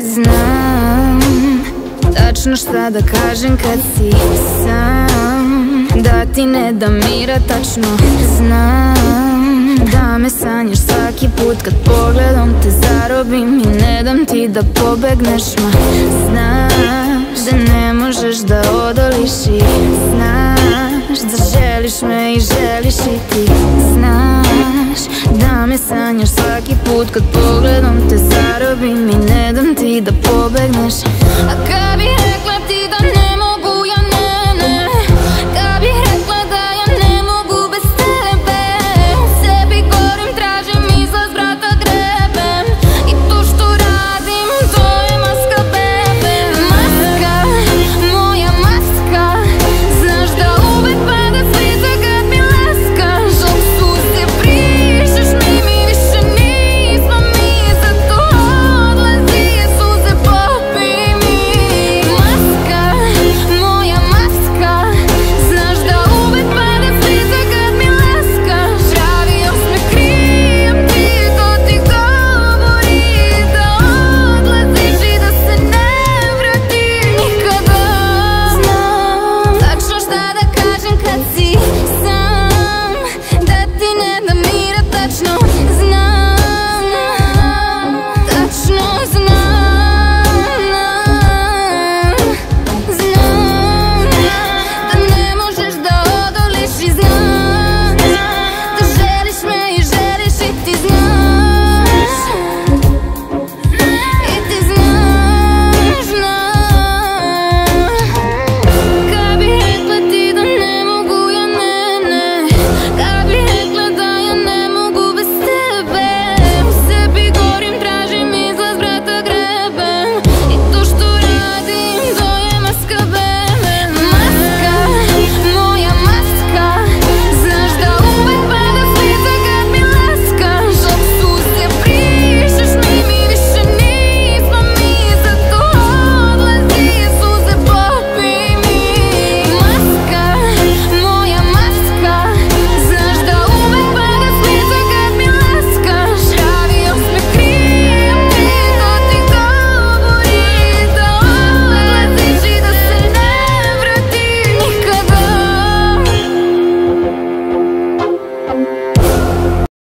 Znam tačno šta da kažem kad si sam, da ti ne dam mira, tačno znam da me sanjaš svaki put kad pogledom te zarobim i ne dam ti da pobegneš, ma znaš da ne možeš da odoliš i znaš da želiš me i želiš i ti znaš da me sanjaš svaki put kad pogledom te zarobim.